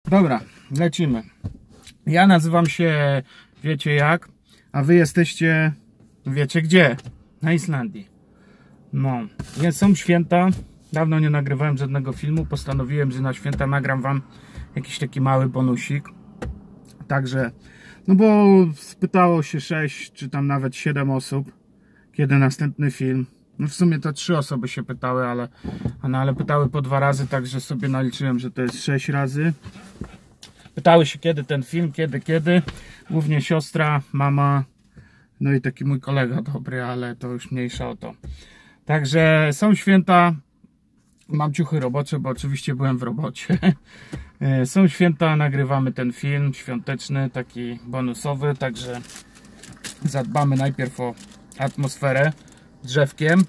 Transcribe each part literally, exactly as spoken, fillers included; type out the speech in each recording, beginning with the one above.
Dobra, lecimy. Ja nazywam się wiecie jak, a wy jesteście wiecie gdzie? Na Islandii. No, są święta. Dawno nie nagrywałem żadnego filmu. Postanowiłem, że na święta nagram wam jakiś taki mały bonusik. Także, no bo spytało się sześć czy tam nawet siedem osób, kiedy następny film. No w sumie to trzy osoby się pytały, ale, no, ale pytały po dwa razy, także sobie naliczyłem, że to jest sześć razy. Pytały się kiedy ten film, kiedy, kiedy. Głównie siostra, mama, no i taki mój kolega dobry, ale to już mniejsza o to. Także są święta. Mam ciuchy robocze, bo oczywiście byłem w robocie. Są święta, nagrywamy ten film świąteczny, taki bonusowy, także zadbamy najpierw o atmosferę drzewkiem.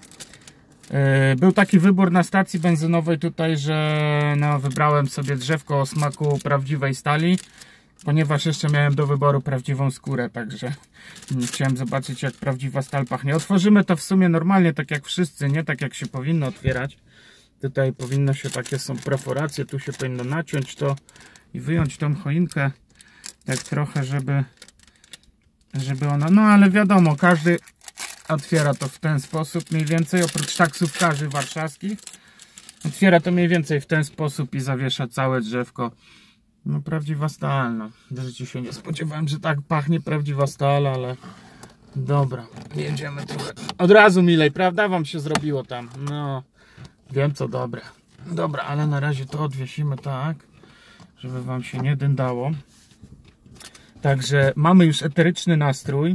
Był taki wybór na stacji benzynowej tutaj, że no, wybrałem sobie drzewko o smaku prawdziwej stali, ponieważ jeszcze miałem do wyboru prawdziwą skórę, także chciałem zobaczyć, jak prawdziwa stal pachnie. Otworzymy to w sumie normalnie, tak jak wszyscy, nie tak jak się powinno otwierać. Tutaj powinno się, takie są perforacje, tu się powinno naciąć to i wyjąć tą choinkę tak trochę, żeby żeby ona, no ale wiadomo, każdy otwiera to w ten sposób mniej więcej, oprócz taksówkarzy warszawskich. Otwiera to mniej więcej w ten sposób i zawiesza całe drzewko. No prawdziwa stal, no. W życiu się nie spodziewałem, że tak pachnie prawdziwa stal, ale dobra, jedziemy trochę. Od razu milej, prawda? Wam się zrobiło tam. No, wiem co dobre. Dobra, ale na razie to odwiesimy tak, żeby wam się nie dyndało. Także mamy już eteryczny nastrój,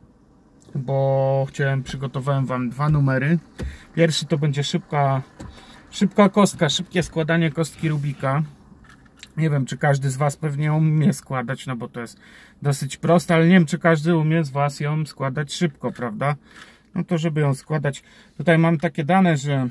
bo chciałem, przygotowałem wam dwa numery. Pierwszy to będzie szybka, szybka kostka, szybkie składanie kostki Rubika. Nie wiem, czy każdy z was pewnie umie składać, no bo to jest dosyć proste, ale nie wiem, czy każdy umie z was ją składać szybko, prawda? No to żeby ją składać, tutaj mam takie dane, że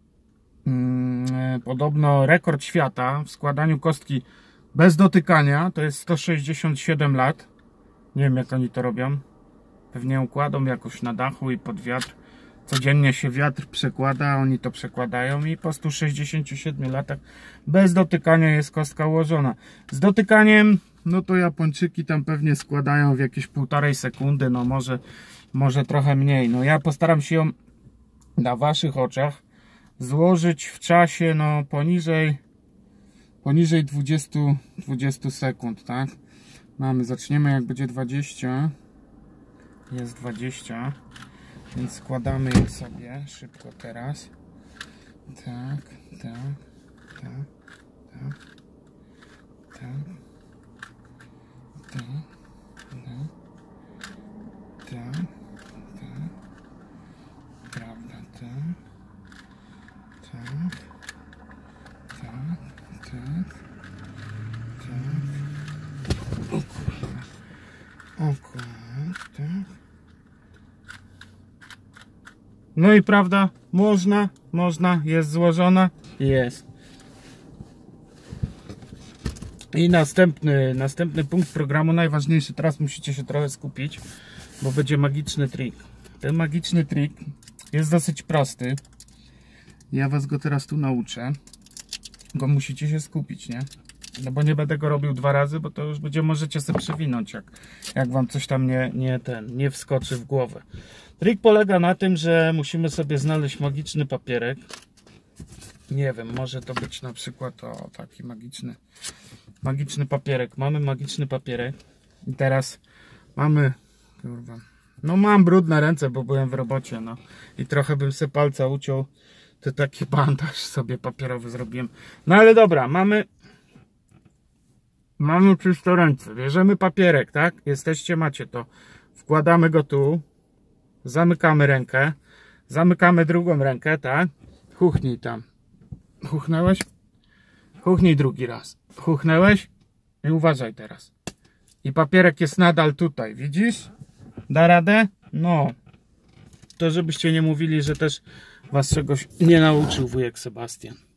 hmm, podobno rekord świata w składaniu kostki bez dotykania to jest sto sześćdziesiąt siedem lat. Nie wiem, jak oni to robią. Pewnie ją kładą jakoś na dachu i pod wiatr. Codziennie się wiatr przekłada, oni to przekładają i po stu sześćdziesięciu siedmiu latach bez dotykania jest kostka ułożona. Z dotykaniem, no to Japończyki tam pewnie składają w jakieś półtorej sekundy, no może, może trochę mniej. No ja postaram się ją na waszych oczach złożyć w czasie, no poniżej poniżej dwudziestu, dwudziestu sekund, tak? Mamy, zaczniemy jak będzie dwadzieścia. Jest dwadzieścia. Więc składamy je sobie szybko teraz. Tak, tak, tak, tak, tak, tak, tak, tak, tak, prawda, tak, tak, tak, tak, tak, o kurwa, o kurwa, tak. No i prawda, można, można, jest złożona, jest. I następny, następny punkt programu, najważniejszy, teraz musicie się trochę skupić, bo będzie magiczny trik. Ten magiczny trik jest dosyć prosty. Ja was go teraz tu nauczę. Go musicie się skupić, nie? No bo nie będę go robił dwa razy, bo to już będzie, możecie sobie przewinąć, jak, jak wam coś tam nie, nie, ten, nie wskoczy w głowę. Trik polega na tym, że musimy sobie znaleźć magiczny papierek. Nie wiem, może to być na przykład o, taki magiczny, magiczny papierek. Mamy magiczny papierek i teraz mamy, kurwa, no mam brudne ręce, bo byłem w robocie, no i trochę bym sobie palca uciął, to taki bandaż sobie papierowy zrobiłem. No ale dobra, mamy mamy czysto ręce, bierzemy papierek, tak? Jesteście, macie to. Wkładamy go tu, zamykamy rękę, zamykamy drugą rękę, tak? Chuchnij tam. Chuchnęłeś? Chuchnij drugi raz. Chuchnęłeś? I uważaj teraz. I papierek jest nadal tutaj, widzisz? Da radę? No. To żebyście nie mówili, że też was czegoś nie nauczył wujek Sebastian.